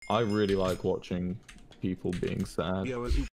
I really like watching people being sad. Yeah,